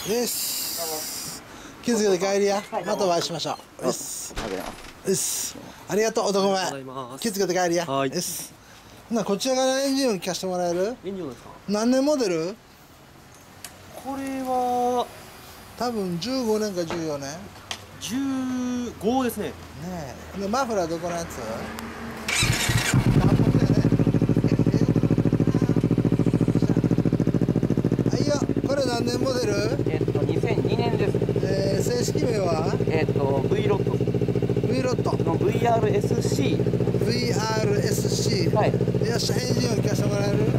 です。気づけて帰りや。またお会いしましょう。です。です。ありがとう、男前。気づけて帰りや。です。こちらからエンジン音聞かせてもらえる？ エンジン音ですか？ 何年モデル？ これは多分15年か14年。 15ですね。 ねえ。でマフラーどこのやつ？はいよ。これ何年モデル 2002年です。 正式名は V ロット V ロットの VRSC。 VRSC。 はい。 よっしゃ、エンジン音聞かせてもらえる？